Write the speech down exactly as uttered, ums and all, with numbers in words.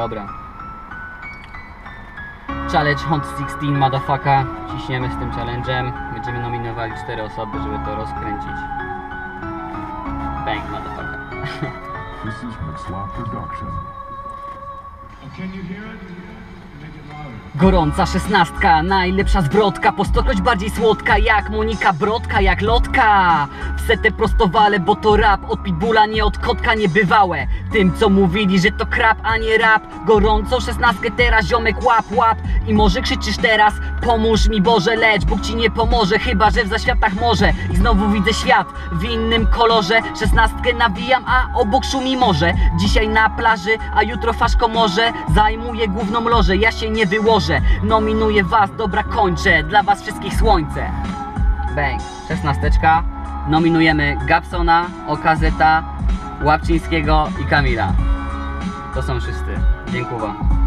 Dobra. Challenge Hunt szesnaście, motherfucker. Ciśniemy z tym challenge'em. Będziemy nominowali cztery osoby, żeby to rozkręcić. Bang, motherfucker. This is Mixlaw Production. Can you hear it? Make it louder. Gorąca szesnastka, najlepsza zwrotka, po stokroć bardziej słodka, jak Monika Brodka, jak lotka. W setę prostowale, bo to rap, od pitbulla, nie od kotka niebywałe. Tym co mówili, że to krap, a nie rap. Gorącą szesnastkę teraz ziomek łap, łap. I może krzyczysz teraz, pomóż mi Boże, lecz Bóg ci nie pomoże, chyba że w zaświatach może. I znowu widzę świat w innym kolorze. Szesnastkę nawijam, a obok szumi morze. Dzisiaj na plaży, a jutro faszko może. Zajmuję główną lożę, ja się nie wyłożę. Nominuję was, dobra kończę, dla was wszystkich słońce. Bang, szesnasteczka. Nominujemy Gabsona, Okazeta, Łapczyńskiego i Kamila. To są wszyscy. Dziękuję.